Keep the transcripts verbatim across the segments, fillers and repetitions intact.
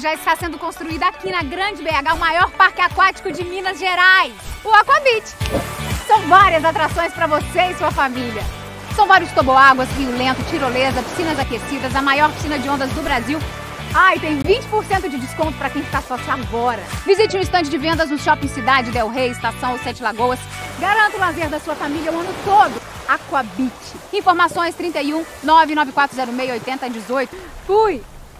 já está sendo construído aqui na Grande B H, o maior parque aquático de Minas Gerais, o Aquabit. São várias atrações para você e sua família. São vários toboáguas, rio lento, tirolesa, piscinas aquecidas, a maior piscina de ondas do Brasil. Ah, e tem vinte por cento de desconto para quem ficar sócio agora. Visite um estande de vendas no Shopping Cidade, Del Rey, Estação ou Sete Lagoas. Garanta o lazer da sua família o ano todo. Aquabit. Informações trinta e um, nove nove quatro zero seis, oito zero um oito. Fui!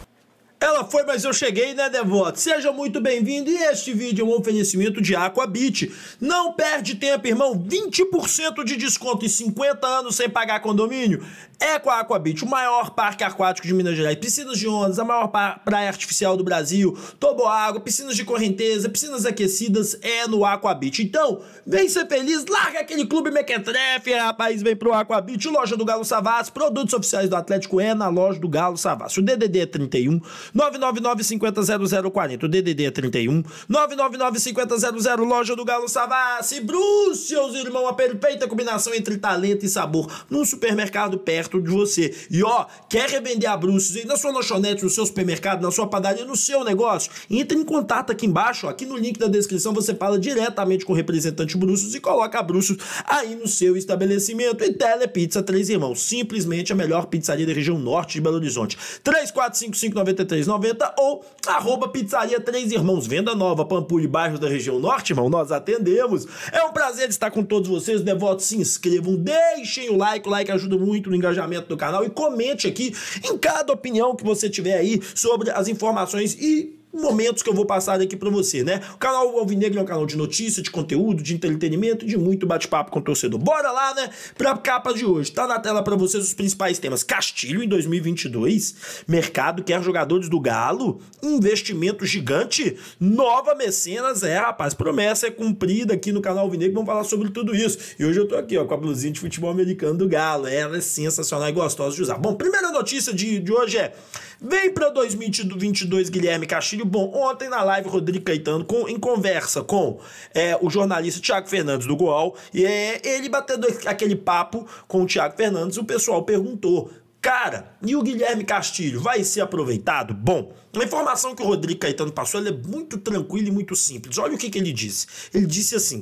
Ela foi, mas eu cheguei, né, devoto? Seja muito bem-vindo e este vídeo é um oferecimento de Aquabit. Não perde tempo, irmão. vinte por cento de desconto e cinquenta anos sem pagar condomínio. É com a Aquabit, o maior parque aquático de Minas Gerais. Piscinas de ondas, a maior praia artificial do Brasil, toboágua, piscinas de correnteza, piscinas aquecidas, é no Aquabit. Então, vem ser feliz, larga aquele clube mequetrefe, rapaz, vem pro Aquabit. Loja do Galo Savassi, produtos oficiais do Atlético é na loja do Galo Savassi. O D D D é trinta e um, nove nove nove, cinco zero zero zero quatro zero. O D D D é trinta e um, nove nove nove, cinco zero zero zero. Loja do Galo Savassi. Bruxelas, irmão, a perfeita combinação entre talento e sabor num supermercado perto de você. E ó, quer revender a Bruxelas aí na sua lanchonete, no seu supermercado, na sua padaria, no seu negócio? Entre em contato aqui embaixo, ó, aqui no link da descrição você fala diretamente com o representante Bruxelas e coloca a Bruxelas aí no seu estabelecimento. E Telepizza Três Irmãos, simplesmente a melhor pizzaria da região norte de Belo Horizonte. três quatro cinco cinco, nove três nove zero ou arroba pizzaria Três Irmãos, venda nova, Pampulha e bairros da região norte, irmão, nós atendemos. É um prazer estar com todos vocês, devotos, se inscrevam, deixem o like, o like ajuda muito no engajamento do canal e comente aqui em cada opinião que você tiver aí sobre as informações e momentos que eu vou passar aqui pra você, né? O canal Alvinegro é um canal de notícia, de conteúdo, de entretenimento e de muito bate-papo com o torcedor. Bora lá, né? Pra capa de hoje. Tá na tela pra vocês os principais temas. Castilho em dois mil e vinte e dois. Mercado quer jogadores do Galo. Investimento gigante. Nova mecenas. É, rapaz, promessa é cumprida aqui no canal Alvinegro. Vamos falar sobre tudo isso. E hoje eu tô aqui, ó, com a blusinha de futebol americano do Galo. Ela é sensacional e gostosa de usar. Bom, primeira notícia de, de hoje é: vem pra dois mil e vinte e dois Guilherme Castilho. Bom, ontem na live Rodrigo Caetano, com, em conversa com é, o jornalista Thiago Fernandes do Goal, e é, ele batendo aquele papo com o Thiago Fernandes, o pessoal perguntou: cara, e o Guilherme Castilho vai ser aproveitado? Bom, a informação que o Rodrigo Caetano passou ela é muito tranquila e muito simples. Olha o que, que ele disse. Ele disse assim: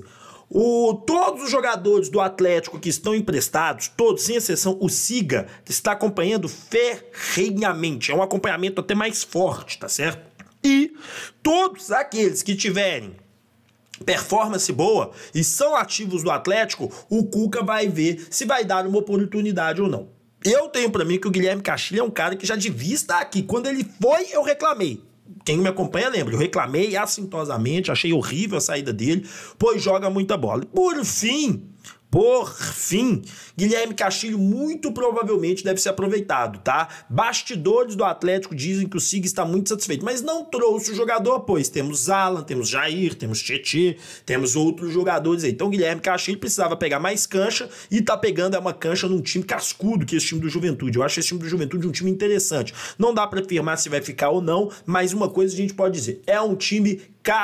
O, todos os jogadores do Atlético que estão emprestados, todos, sem exceção, o Siga, está acompanhando ferrenhamente. É um acompanhamento até mais forte, tá certo? E todos aqueles que tiverem performance boa e são ativos do Atlético, o Cuca vai ver se vai dar uma oportunidade ou não. Eu tenho pra mim que o Guilherme Castilho é um cara que já devia estar aqui. Quando ele foi, eu reclamei. Quem me acompanha lembra, eu reclamei assintosamente, achei horrível a saída dele, pois joga muita bola. Por fim, por fim, Guilherme Castilho muito provavelmente deve ser aproveitado, tá? Bastidores do Atlético dizem que o Siga está muito satisfeito, mas não trouxe o jogador, pois temos Alan, temos Jair, temos Tietê, temos outros jogadores aí. Então Guilherme Castilho precisava pegar mais cancha e tá pegando uma cancha num time cascudo, que é esse time do Juventude. Eu acho esse time do Juventude um time interessante. Não dá pra afirmar se vai ficar ou não, mas uma coisa a gente pode dizer, é um time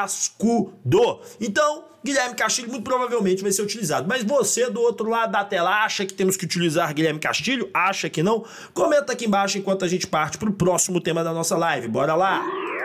cascudo. Então, Guilherme Castilho muito provavelmente vai ser utilizado. Mas você do outro lado da tela acha que temos que utilizar Guilherme Castilho? Acha que não? Comenta aqui embaixo enquanto a gente parte pro próximo tema da nossa live. Bora lá!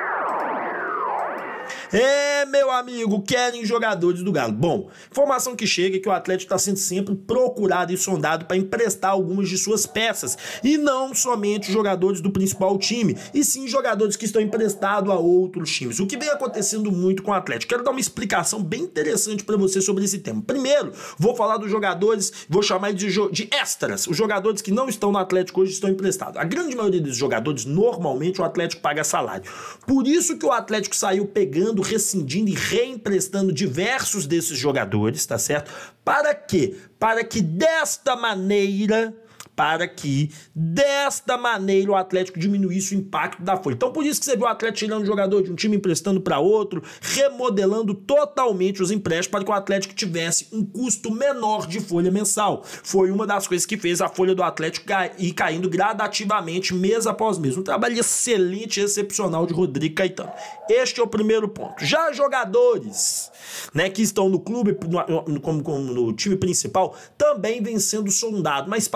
É, meu amigo, querem jogadores do Galo. Bom, informação que chega é que o Atlético está sendo sempre procurado e sondado para emprestar algumas de suas peças. E não somente jogadores do principal time, e sim jogadores que estão emprestados a outros times. O que vem acontecendo muito com o Atlético. Quero dar uma explicação bem interessante para você sobre esse tema. Primeiro, vou falar dos jogadores, vou chamar de, de extras. Os jogadores que não estão no Atlético hoje estão emprestados. A grande maioria desses jogadores, normalmente, o Atlético paga salário. Por isso que o Atlético saiu pegando, rescindindo e reemprestando diversos desses jogadores, tá certo? Para quê? Para que desta maneira... para que, desta maneira, o Atlético diminuísse o impacto da folha. Então, por isso que você viu o Atlético tirando jogador de um time emprestando para outro, remodelando totalmente os empréstimos para que o Atlético tivesse um custo menor de folha mensal. Foi uma das coisas que fez a folha do Atlético ir caindo gradativamente, mês após mês. Um trabalho excelente e excepcional de Rodrigo Caetano. Este é o primeiro ponto. Já jogadores, né, que estão no clube, no, no, como, como no time principal, também vem sendo sondados, mas para empréstimo.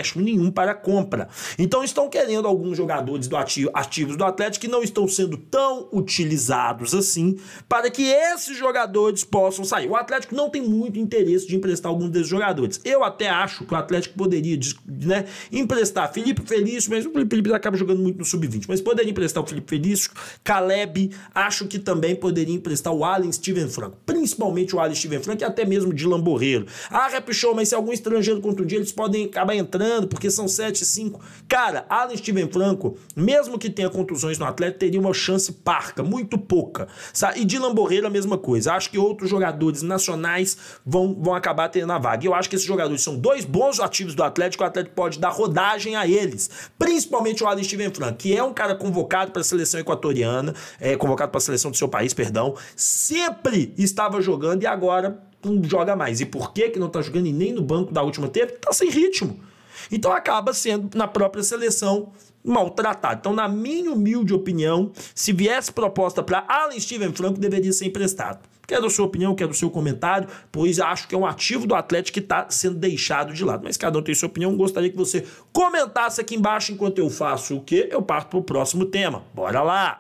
empréstimo, nenhum para compra. Então estão querendo alguns jogadores do ativo, ativos do Atlético que não estão sendo tão utilizados assim, para que esses jogadores possam sair. O Atlético não tem muito interesse de emprestar algum desses jogadores. Eu até acho que o Atlético poderia, né, emprestar Felipe Felício, mas o Felipe Felício acaba jogando muito no sub vinte, mas poderia emprestar o Felipe Felício, Caleb, acho que também poderia emprestar o Alan Steven Franco, principalmente o Alan Steven Franco e até mesmo de Lamborreiro. Ah, Rap Show, mas se algum estrangeiro contundir, eles podem acabar entrando, porque são sete, cinco. Cara, Alan Steven Franco, mesmo que tenha contusões no Atlético, teria uma chance parca, muito pouca. Sabe? E de Lamborreiro a mesma coisa. Acho que outros jogadores nacionais vão, vão acabar tendo a vaga. E eu acho que esses jogadores são dois bons ativos do Atlético, o Atlético pode dar rodagem a eles. Principalmente o Alan Steven Franco, que é um cara convocado para a seleção equatoriana, é, convocado para a seleção do seu país, perdão, sempre estava jogando e agora não joga mais. E por que que não tá jogando e nem no banco da última tempo? Tá sem ritmo. Então acaba sendo, na própria seleção, maltratado. Então, na minha humilde opinião, se viesse proposta para Alan Steven Franco, deveria ser emprestado. Quero a sua opinião, quero o seu comentário, pois acho que é um ativo do Atlético que está sendo deixado de lado. Mas cada um tem sua opinião, gostaria que você comentasse aqui embaixo enquanto eu faço o quê? Eu parto para o próximo tema. Bora lá!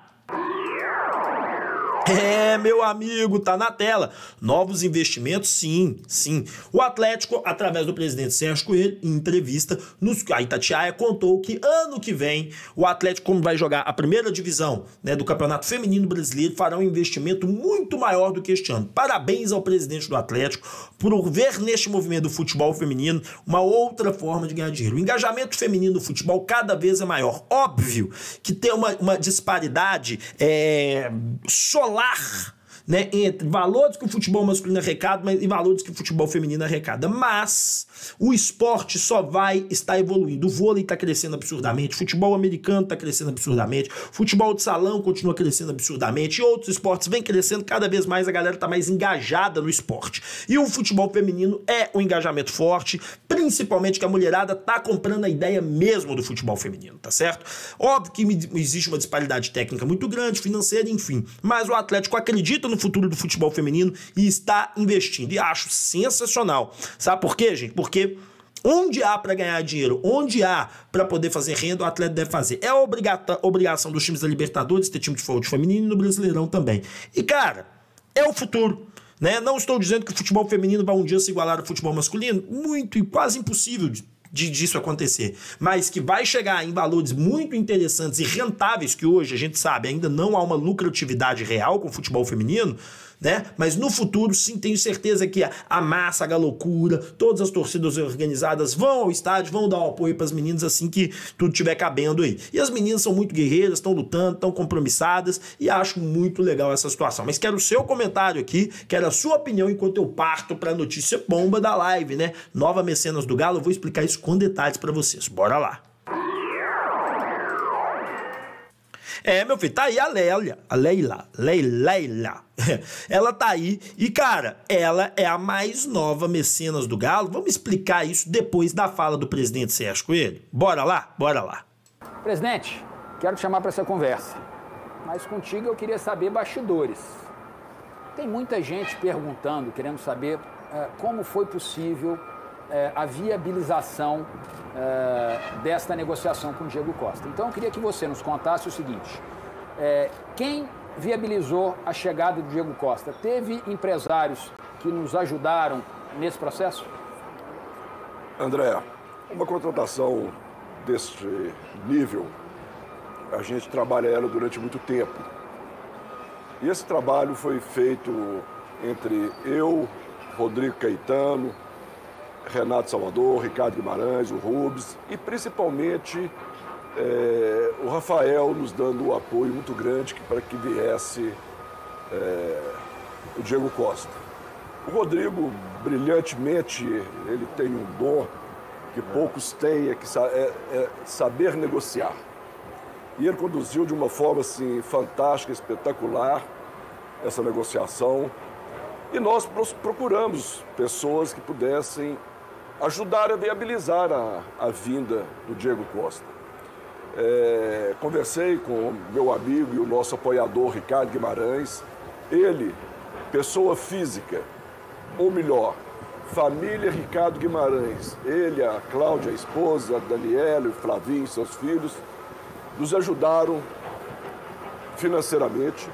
É, meu amigo, tá na tela. Novos investimentos, sim, sim. O Atlético, através do presidente Sérgio Coelho, em entrevista, nos, a Itatiaia contou que ano que vem o Atlético, como vai jogar a primeira divisão, né, do Campeonato Feminino Brasileiro, fará um investimento muito maior do que este ano. Parabéns ao presidente do Atlético por ver neste movimento do futebol feminino uma outra forma de ganhar dinheiro. O engajamento feminino no futebol cada vez é maior. Óbvio que tem uma, uma disparidade é, solar, né, entre valores que o futebol masculino arrecada e valores que o futebol feminino arrecada, mas o esporte só vai estar evoluindo. O vôlei está crescendo absurdamente, o futebol americano está crescendo absurdamente, o futebol de salão continua crescendo absurdamente, e outros esportes vêm crescendo cada vez mais, a galera está mais engajada no esporte. E o futebol feminino é um engajamento forte, principalmente que a mulherada tá comprando a ideia mesmo do futebol feminino, tá certo? Óbvio que existe uma disparidade técnica muito grande, financeira, enfim, mas o Atlético acredita no futuro do futebol feminino e está investindo, e acho sensacional. Sabe por quê, gente? Porque onde há para ganhar dinheiro, onde há para poder fazer renda, o atleta deve fazer. É a obrigação dos times da Libertadores ter time de futebol feminino e no Brasileirão também. E, cara, é o futuro. Né? Não estou dizendo que o futebol feminino vai um dia se igualar ao futebol masculino, muito e quase impossível de, de, disso acontecer, mas que vai chegar em valores muito interessantes e rentáveis, que hoje a gente sabe ainda não há uma lucratividade real com o futebol feminino, né? Mas no futuro, sim, tenho certeza que a, a massa, a loucura, todas as torcidas organizadas vão ao estádio, vão dar um apoio para as meninas assim que tudo estiver cabendo aí. E as meninas são muito guerreiras, estão lutando, estão compromissadas e acho muito legal essa situação. Mas quero o seu comentário aqui, quero a sua opinião enquanto eu parto para a notícia bomba da live, né? Nova Mecenas do Galo, eu vou explicar isso com detalhes para vocês. Bora lá! É, meu filho, tá aí a Leila, a Leila, Leila, ela tá aí e, cara, ela é a mais nova mecenas do Galo. Vamos explicar isso depois da fala do presidente Sérgio Coelho? Bora lá, bora lá. Presidente, quero te chamar para essa conversa, mas contigo eu queria saber bastidores. Tem muita gente perguntando, querendo saber uh, como foi possível uh, a viabilização Uh, desta negociação com o Diego Costa. Então eu queria que você nos contasse o seguinte, uh, quem viabilizou a chegada do Diego Costa? Teve empresários que nos ajudaram nesse processo? André, uma contratação desse nível, a gente trabalha ela durante muito tempo. E esse trabalho foi feito entre eu, Rodrigo Caetano, Renato Salvador, Ricardo Guimarães, o Rubens e principalmente é, o Rafael nos dando um apoio muito grande para que viesse é, o Diego Costa. O Rodrigo, brilhantemente, ele tem um dom que poucos têm, é, que, é, é saber negociar. E ele conduziu de uma forma assim, fantástica, espetacular, essa negociação. E nós procuramos pessoas que pudessem ajudar a viabilizar a, a vinda do Diego Costa. É, conversei com o meu amigo e o nosso apoiador Ricardo Guimarães. Ele, pessoa física, ou melhor, família Ricardo Guimarães, ele, a Cláudia, a esposa, a Daniela, o Flavinho, seus filhos, nos ajudaram financeiramente.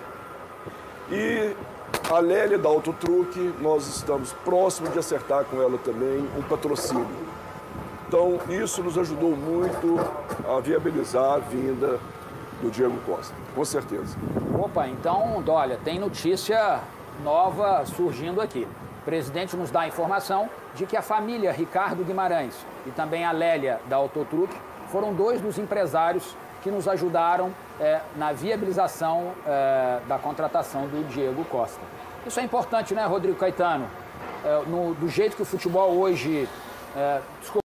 E a Lélia da Autotruque, nós estamos próximos de acertar com ela também um patrocínio. Então, isso nos ajudou muito a viabilizar a vinda do Diego Costa, com certeza. Opa, então, olha, tem notícia nova surgindo aqui. O presidente nos dá a informação de que a família Ricardo Guimarães e também a Lélia da Autotruque foram dois dos empresários que nos ajudaram é, na viabilização é, da contratação do Diego Costa. Isso é importante, né, Rodrigo Caetano? É, no, do jeito que o futebol hoje... É, desculpa.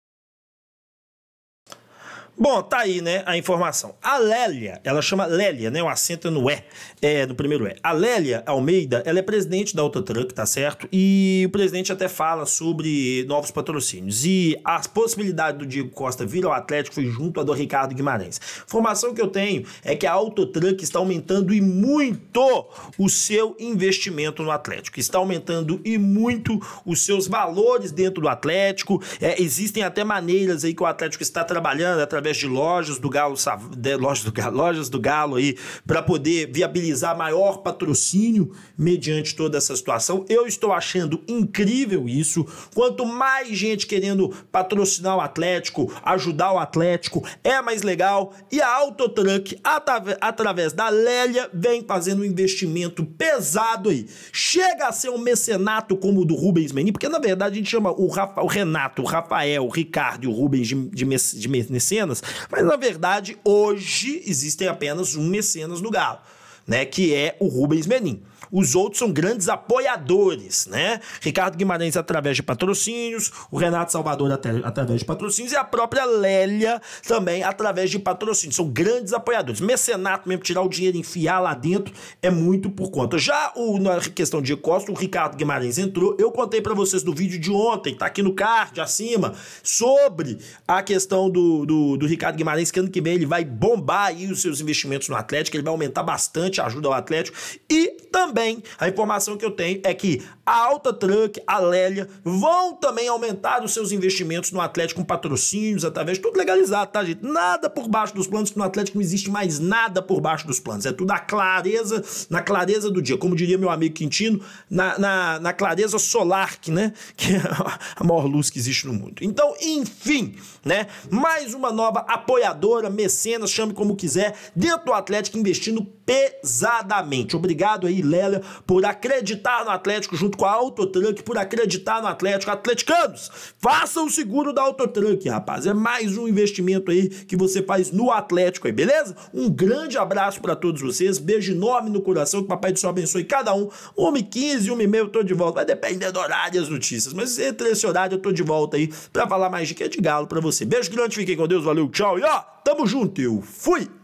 Bom, tá aí, né, a informação. A Lélia, ela chama Lélia, né, o acento é no E, é, no primeiro E. A Lélia Almeida, ela é presidente da Autotruck, tá certo? E o presidente até fala sobre novos patrocínios. E a possibilidade do Diego Costa vir ao Atlético foi junto à do Ricardo Guimarães. Informação que eu tenho é que a Autotruck está aumentando e muito o seu investimento no Atlético. Está aumentando e muito os seus valores dentro do Atlético. É, existem até maneiras aí que o Atlético está trabalhando através de lojas do Galo, de lojas do Galo, lojas do Galo aí, para poder viabilizar maior patrocínio mediante toda essa situação. Eu estou achando incrível isso. Quanto mais gente querendo patrocinar o Atlético, ajudar o Atlético, é mais legal. E a Autotruck, através da Lélia, vem fazendo um investimento pesado aí. Chega a ser um mecenato como o do Rubens Menin, porque na verdade a gente chama o, Rafa, o Renato, o Rafael, o Ricardo e o Rubens de, de, de mecenas, mas na verdade hoje existem apenas um mecenas no Galo, né, que é o Rubens Menin. Os outros são grandes apoiadores, né? Ricardo Guimarães através de patrocínios, o Renato Salvador através de patrocínios e a própria Lélia também através de patrocínios. São grandes apoiadores. Mecenato mesmo, tirar o dinheiro e enfiar lá dentro é muito por conta. Já o, na questão de Costa, o Ricardo Guimarães entrou. Eu contei pra vocês no vídeo de ontem, tá aqui no card acima, sobre a questão do, do, do Ricardo Guimarães, que ano que vem ele vai bombar aí os seus investimentos no Atlético, ele vai aumentar bastante a ajuda ao Atlético. E também a informação que eu tenho é que a Autotruck, a Lélia, vão também aumentar os seus investimentos no Atlético com patrocínios, através de tudo legalizado, tá, gente? Nada por baixo dos planos, que no Atlético não existe mais nada por baixo dos planos. É tudo a clareza, na clareza do dia. Como diria meu amigo Quintino, na, na, na clareza solar, que, né? Que é a maior luz que existe no mundo. Então, enfim, né? Mais uma nova apoiadora, mecenas, chame como quiser, dentro do Atlético, investindo pesadamente. Obrigado aí, Lélia, por acreditar no Atlético junto com a Autotruck, por acreditar no Atlético. Atleticanos, façam o seguro da Autotruck, rapaz. É mais um investimento aí que você faz no Atlético aí, beleza? Um grande abraço pra todos vocês, beijo enorme no coração, que o Papai do Céu abençoe cada um. uma e quinze, uma e meia eu tô de volta, vai depender do horário e as notícias, mas entre esse horário eu tô de volta aí pra falar mais de que é de Galo pra você. Beijo grande, fiquem com Deus, valeu, tchau e ó, tamo junto, eu fui!